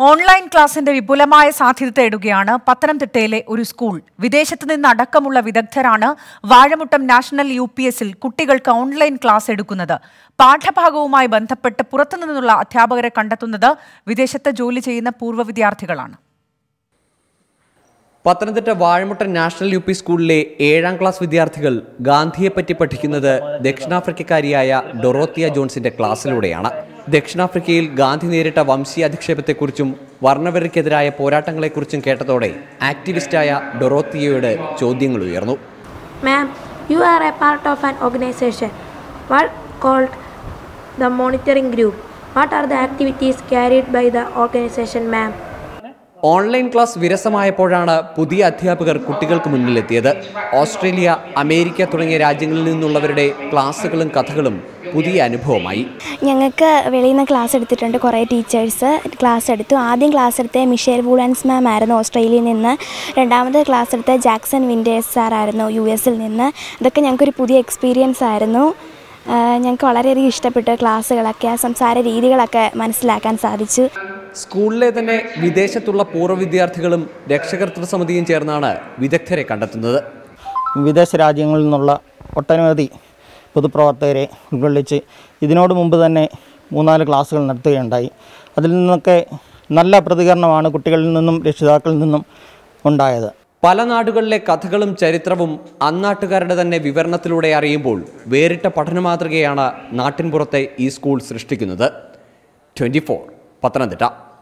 Online ക്ലാസിന്റെ വിപുലമായ സാധ്യത തേടുകയാണ് പത്തനംതിട്ടയിലെ ഒരു സ്കൂൾ. വിദേശത്ത് നിന്നടക്കമുള്ള വിദഗ്ധരാണ് വാഴമുട്ടം നാഷണൽ UPSൽ കുട്ടികൾക്ക് ഓൺലൈൻ ക്ലാസ് എടുക്കുന്നത്. പാഠഭാഗവുമായി ബന്ധപ്പെട്ട് പുറത്തുനിന്നുള്ള അധ്യാപകരെ കണ്ടെത്തുന്നത് വിദേശത്ത് ജോലി ചെയ്യുന്ന പൂർവ്വ വിദ്യാർത്ഥികളാണ്. പത്തനംതിട്ട വാഴമുട്ടം നാഷണൽ UP സ്കൂളിലെ 7ാം ക്ലാസ് വിദ്യാർത്ഥികൾ ഗാന്ധിയെപ്പറ്റി പഠിക്കുന്നത് ദക്ഷിണാഫ്രിക്കക്കാരിയായ ഡൊറോത്തിയ ജോൺസിന്റെ ക്ലാസ്സിലൂടെയാണ്. ദക്ഷിണാഫ്രിക്കയിൽ ഗാന്ധി നേരിട്ട വംശീയ അധിക്ഷേപത്തെക്കുറിച്ചും വർണ്ണവെറിക്കെതിരായ പോരാട്ടങ്ങളെക്കുറിച്ചും കേട്ടതോടെ ആക്ടിവിസ്റ്റായ ഡൊറോത്തിയയുടെ ചോദ്യങ്ങൾ ഉയർന്നു. Ma'am, you are a part of an organization. What called the monitoring group? What are the activities carried by the organization, ma'am? Online class വിരസമായപ്പോഴാണ് പുതിയ അധ്യാപകർ കുട്ടികൾക്ക് മുന്നിലെത്തിയത്. ഓസ്ട്രേലിയ, അമേരിക്ക തുടങ്ങിയ രാജ്യങ്ങളിൽ നിന്നുള്ളവരുടെ ക്ലാസ്സുകളും കഥകളും പുതിയ അനുഭവമായി. ഞങ്ങൾക്ക് വെളിയിൽ നിന്ന് ക്ലാസ് എടുത്തിട്ടുണ്ട്. കുറേ ടീച്ചേഴ്സ് ക്ലാസ് എടുത്തു. ആദ്യം ക്ലാസ് എടുത്ത മിഷേൽ വൂളൻസ് മാം ആയിരുന്നു ഓസ്ട്രേലിയയിൽ നിന്ന്. രണ്ടാമത് ക്ലാസ് എടുത്ത ജാക്സൺ വിൻഡേഴ്സ് സാറായിരുന്നു US-ൽ നിന്ന്. ഇതൊക്കെ ഞങ്ങൾക്കൊരു പുതിയ എക്സ്പീരിയൻസ് ആയിരുന്നു. ഞങ്ങൾക്ക് വളരെയധികം ഇഷ്ടപ്പെട്ടു. ക്ലാസ്സുകളൊക്കെ സംസാര രീതികളൊക്കെ മനസ്സിലാക്കാൻ സാധിച്ചു. സ്കൂളിലെ തന്നെ വിദേശത്തുള്ള പൂർവ്വ വിദ്യാർത്ഥികളും രക്ഷകർതൃ സമിതിയും ചേർന്നാണ് വിദഗ്ധരെ കണ്ടെത്തുന്നത്. വിദേശ രാജ്യങ്ങളിൽ നിന്നുള്ള ഒട്ടനവധി പൊതുപ്രവർത്തകരെ ഉൾക്കൊള്ളിച്ച് ഇതിനോട് മുമ്പ് തന്നെ 3-4 ക്ലാസ്സുകൾ നടത്തുകയുണ്ടായി. അതിൽ നിന്നൊക്കെ നല്ല പ്രതികരണമാണ് കുട്ടികളിൽ നിന്നും രക്ഷിതാക്കളിൽ നിന്നും ഉണ്ടായത്. പല നാടുകളിലെ കഥകളും ചരിത്രവും അന്നാട്ടുകാരുടെ തന്നെ വിവരണത്തിലൂടെ അറിയുമ്പോൾ വേറിട്ട പഠനമാതൃകയാണ് നാട്ടിൻപുറത്തെ ഈ സ്കൂൾ സൃഷ്ടിക്കുന്നത്. 24 പത്തനംതിട്ട.